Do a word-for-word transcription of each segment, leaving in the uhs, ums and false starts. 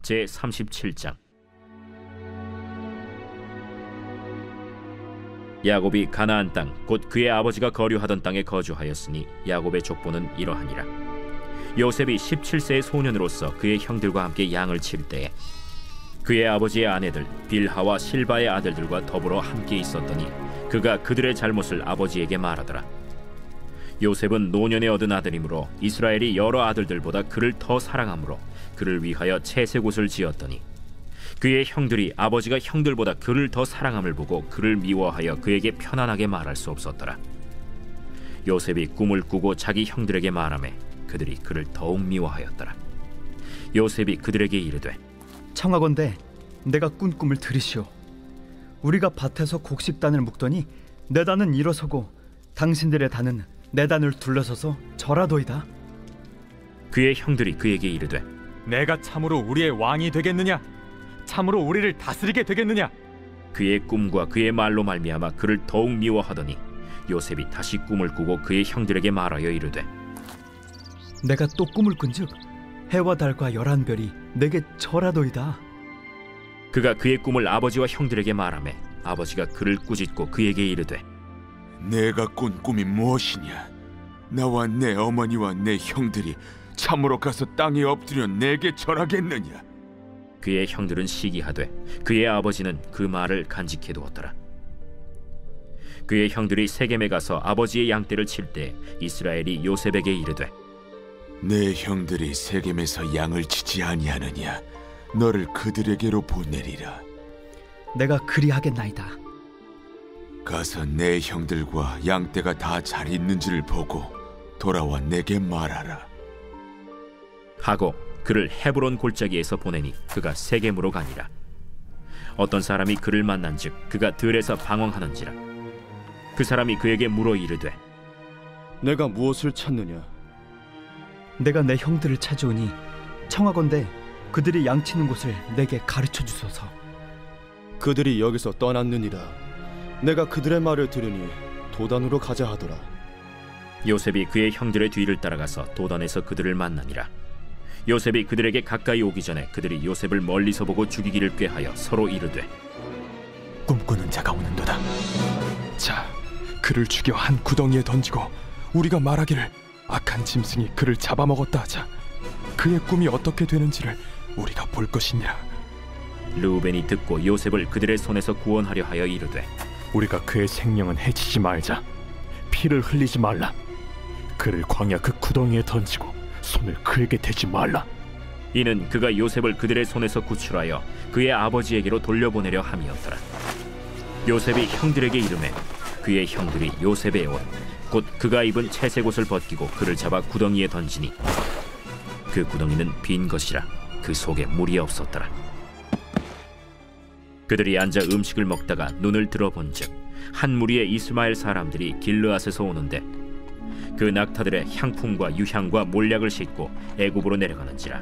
제삼십칠 장. 야곱이 가나안 땅 곧 그의 아버지가 거류하던 땅에 거주하였으니 야곱의 족보는 이러하니라. 요셉이 십칠 세의 소년으로서 그의 형들과 함께 양을 칠 때에 그의 아버지의 아내들 빌하와 실바의 아들들과 더불어 함께 있었더니 그가 그들의 잘못을 아버지에게 말하더라. 요셉은 노년에 얻은 아들이므로 이스라엘이 여러 아들들보다 그를 더 사랑하므로 그를 위하여 채색옷을 지었더니 그의 형들이 아버지가 형들보다 그를 더 사랑함을 보고 그를 미워하여 그에게 편안하게 말할 수 없었더라. 요셉이 꿈을 꾸고 자기 형들에게 말하매 그들이 그를 더욱 미워하였더라. 요셉이 그들에게 이르되 청하건대 내가 꾼 꿈을 들으시오. 우리가 밭에서 곡식단을 묶더니 내 단은 일어서고 당신들의 단은 내 단을 둘러서서 절하도이다. 그의 형들이 그에게 이르되 내가 참으로 우리의 왕이 되겠느냐? 참으로 우리를 다스리게 되겠느냐? 그의 꿈과 그의 말로 말미암아 그를 더욱 미워하더니 요셉이 다시 꿈을 꾸고 그의 형들에게 말하여 이르되 내가 또 꿈을 꾼즉 해와 달과 열한 별이 내게 절하도이다. 그가 그의 꿈을 아버지와 형들에게 말하매 아버지가 그를 꾸짖고 그에게 이르되 내가 꾼 꿈이 무엇이냐? 나와 내 어머니와 내 형들이 참으로 가서 땅에 엎드려 내게 절하겠느냐? 그의 형들은 시기하되 그의 아버지는 그 말을 간직해 두었더라. 그의 형들이 세겜에 가서 아버지의 양떼를 칠 때 이스라엘이 요셉에게 이르되 내 형들이 세겜에서 양을 치지 아니하느냐? 너를 그들에게로 보내리라. 내가 그리하겠나이다. 가서 내 형들과 양떼가 다 잘 있는지를 보고 돌아와 내게 말하라. 하고 그를 헤브론 골짜기에서 보내니 그가 세겜으로 가니라. 어떤 사람이 그를 만난즉 그가 들에서 방황하는지라. 그 사람이 그에게 물어 이르되 내가 무엇을 찾느냐? 내가 내 형들을 찾아오니 청하건대 그들이 양치는 곳을 내게 가르쳐 주소서. 그들이 여기서 떠났느니라. 내가 그들의 말을 들으니 도단으로 가자 하더라. 요셉이 그의 형들의 뒤를 따라가서 도단에서 그들을 만나니라. 요셉이 그들에게 가까이 오기 전에 그들이 요셉을 멀리서 보고 죽이기를 꾀하여 서로 이르되 꿈꾸는 자가 오는도다. 자, 그를 죽여 한 구덩이에 던지고 우리가 말하기를 악한 짐승이 그를 잡아먹었다 하자. 그의 꿈이 어떻게 되는지를 우리가 볼 것이니라. 르우벤이 듣고 요셉을 그들의 손에서 구원하려 하여 이르되 우리가 그의 생명은 해치지 말자. 피를 흘리지 말라. 그를 광야 그 구덩이에 던지고 손을 그에게 대지 말라. 이는 그가 요셉을 그들의 손에서 구출하여 그의 아버지에게로 돌려보내려 함이었더라. 요셉이 형들에게 이르매 그의 형들이 요셉의 옷 곧 그가 입은 채색 옷을 벗기고 그를 잡아 구덩이에 던지니 그 구덩이는 빈 것이라 그 속에 물이 없었더라. 그들이 앉아 음식을 먹다가 눈을 들어본즉 한 무리의 이스마엘 사람들이 길르앗에서 오는데 그 낙타들의 향품과 유향과 몰약을 싣고 애굽으로 내려가는지라.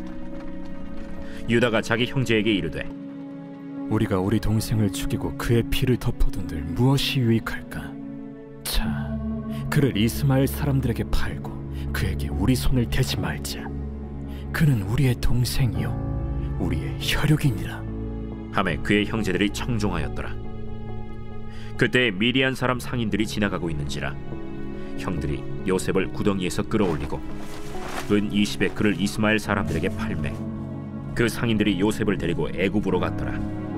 유다가 자기 형제에게 이르되 우리가 우리 동생을 죽이고 그의 피를 덮어둔들 무엇이 유익할까? 자, 그를 이스마엘 사람들에게 팔고 그에게 우리 손을 대지 말자. 그는 우리의 동생이요 우리의 혈육이니라. 하매 그의 형제들이 청종하였더라. 그때 미디안 사람 상인들이 지나가고 있는지라 형들이 요셉을 구덩이에서 끌어올리고 은 이십에 그를 이스마엘 사람들에게 팔매 그 상인들이 요셉을 데리고 애굽으로 갔더라.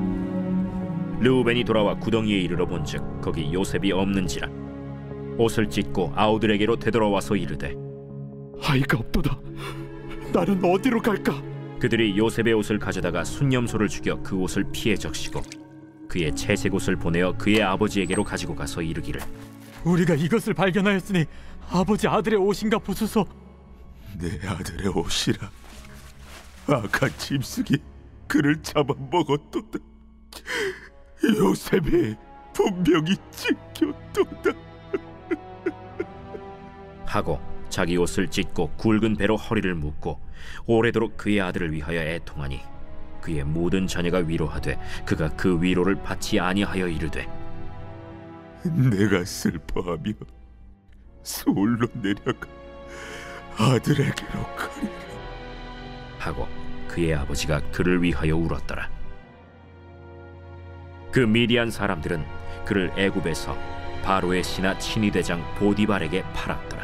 르우벤이 돌아와 구덩이에 이르러 본즉 거기 요셉이 없는지라. 옷을 찢고 아우들에게로 되돌아와서 이르되 아이가 없도다. 나는 어디로 갈까? 그들이 요셉의 옷을 가져다가 순념소를 죽여 그 옷을 피에 적시고 그의 채색 옷을 보내어 그의 아버지에게로 가지고 가서 이르기를 우리가 이것을 발견하였으니 아버지 아들의 옷인가 보소서. 내 아들의 옷이라. 악한 짐승이 그를 잡아먹었도다. 요셉이 분명히 찢겼도다. 하고 자기 옷을 찢고 굵은 배로 허리를 묶고 오래도록 그의 아들을 위하여 애통하니 그의 모든 자녀가 위로하되 그가 그 위로를 받지 아니하여 이르되 내가 슬퍼하며 서울로 내려가 아들에게로 가리라 하고 그의 아버지가 그를 위하여 울었더라. 그 미디안 사람들은 그를 애굽에서 바로의 신하 친위대장 보디발에게 팔았더라.